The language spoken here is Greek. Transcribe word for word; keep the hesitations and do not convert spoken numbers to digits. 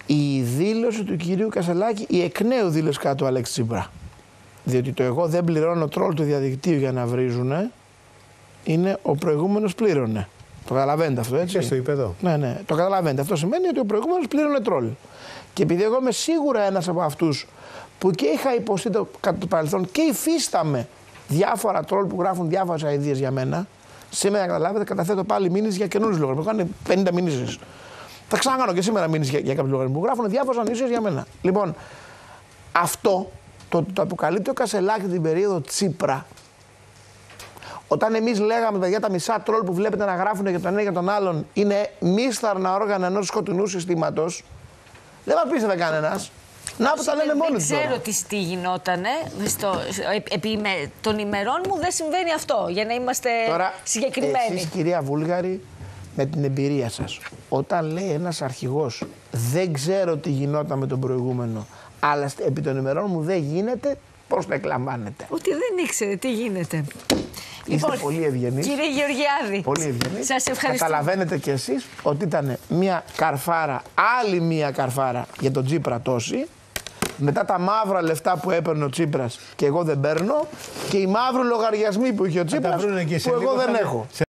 η δήλωση του κυρίου Κασελάκη, η εκ νέου δήλωση κατά του Αλέξη Τσίπρα. Διότι το εγώ δεν πληρώνω τρόλ του διαδικτύου για να βρίζουνε, είναι ο προηγούμενος πλήρωνε. Το καταλαβαίνετε αυτό, έτσι. Και στο είπε εδώ. Ναι, ναι, το καταλαβαίνετε. Αυτό σημαίνει ότι ο προηγούμενος πλήρωνε τρόλ. Και επειδή εγώ είμαι σίγουρα ένας από αυτούς που και είχα υποστεί το, κατά το παρελθόν και υφίσταμαι διάφορα τρόλ που γράφουν διάφορες αηδίες για μένα, σήμερα καταλάβετε, καταθέτω πάλι μήνυση για καινούριους λογαριασμούς. Μου κάνουν πενήντα μήνυσεις. Θα ξανακάνω και σήμερα μήνυση για, για κάποιους λογαριασμούς που γράφουν διάφορες ανησυχίες για μένα. Λοιπόν, αυτό το, το αποκαλύπτει ο Κασελάκη την περίοδο Τσίπρα. Όταν εμείς λέγαμε παιδιά, τα μισά τρόλ που βλέπετε να γράφουν για τον ένα και τον άλλον είναι μίσθαρνα όργανα ενός σκοτεινού συστήματος, δεν μας πίστευε κανένας. Να που τα λένε μόνοι τους. Δεν ξέρω τι, τι γινότανε. Στο, επί με, των ημερών μου δεν συμβαίνει αυτό, για να είμαστε τώρα, συγκεκριμένοι. Εσείς, κυρία Βούλγαρη, με την εμπειρία σας, όταν λέει ένας αρχηγός δεν ξέρω τι γινόταν με τον προηγούμενο, αλλά επί των ημερών μου δεν γίνεται, πώς το εκλαμβάνετε? Ότι δεν ήξερε τι γίνεται. Είστε Λοιπόν, πολύ ευγενείς. Κύριε Γεωργιάδη, πολύ ευγενείς. Σας ευχαριστώ. Καταλαβαίνετε κι εσείς ότι ήταν μια καρφάρα, άλλη μια καρφάρα για τον Τσίπρα τόση. Μετά τα μαύρα λεφτά που έπαιρνε ο Τσίπρας και εγώ δεν παίρνω, και οι μαύροι λογαριασμοί που είχε ο Τσίπρας που εγώ δεν έχω.